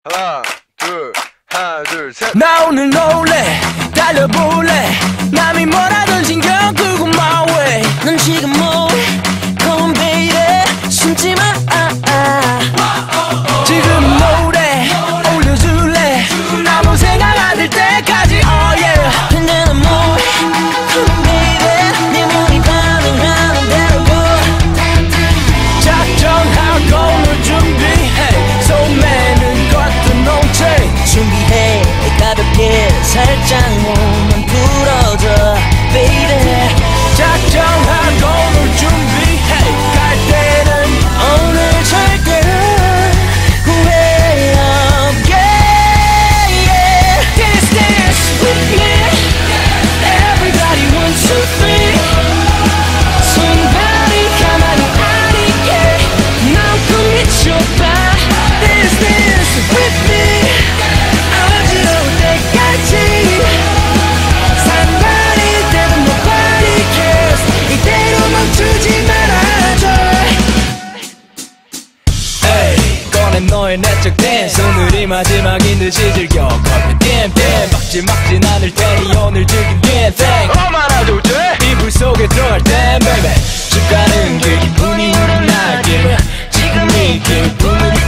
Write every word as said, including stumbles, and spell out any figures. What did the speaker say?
하나 둘 하나 둘 셋. 나 오늘 놀래 달려볼래 남이 뭐라든 신경 끄고 my way. 넌 지금 뭐해 Come on baby 숨지마 아, 아. 지금 노래 올려줄래 아무 생각 안 들 때까지 oh yeah. 근데 넌 뭐해 Come on baby 네 몸이 반응하는 대로 작정하고 널 준비해 소매는 걷던 농체 준비해 가볍게 살짝 몸만 풀어줘 baby. 작정하고 널 준비해 갈 때는 오늘 절대 후회 없게 yeah. Dance dance with me Everybody one two three 손발이 가만히 아니게 마음껏 미쳐봐 Dance dance with me 어지러울 때까지 산발이 되면 nobody cares 이대로 멈추지 말아줘. 에이 꺼낸 너의 내적 댄스 오늘이 마지막인 듯이 즐겨 커피 땜땜 막지 막진 않을 테니 오늘 즐긴 댄생 얼마나 좋지? 이불 속에 들어갈 땐 baby 집 가는 그 기분이 우린 날길 지금 이 기분을